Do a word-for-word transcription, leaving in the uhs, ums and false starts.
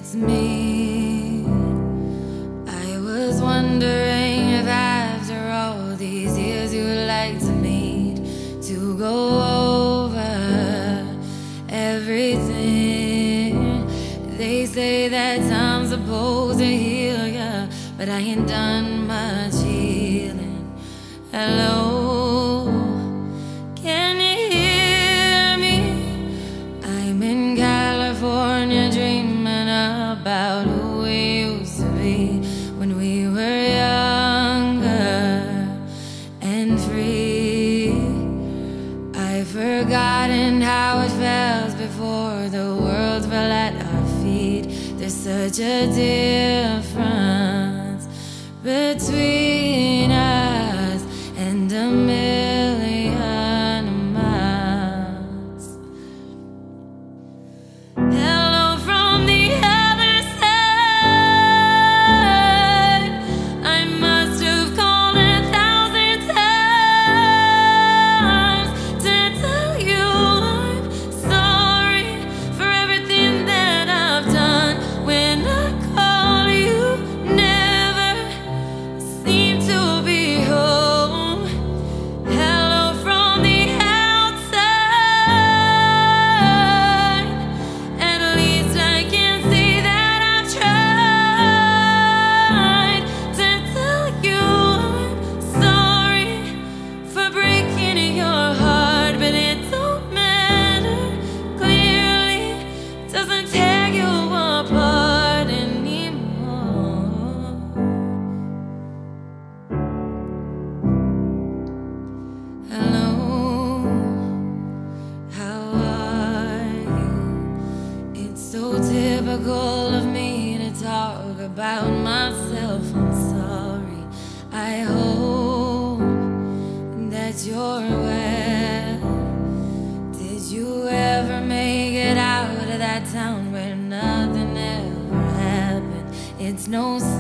it's me. I was wondering if after all these years you would like to meet to go over everything. They say that time's supposed to heal ya, but I ain't done much healing. Hello, can you hear me? I'm in California dreaming about who we used to be when we were younger and free. I've forgotten how it felt before the world fell at our feet. There's such a difference between us and a million miles. Hello from the other side. I must have called a thousand times to tell you I'm sorry for everything that I've done. When I call you, never seem to be home. Hello from the outside. At least I can say that I've tried to tell you I'm sorry for breaking your heart, but it don't matter. Clearly doesn't tear you apart anymore. Hello, how are you? It's so typical of me to talk about myself. I'm sorry. I hope that you're well. Did you ever make it out of that town where nothing ever happened? It's no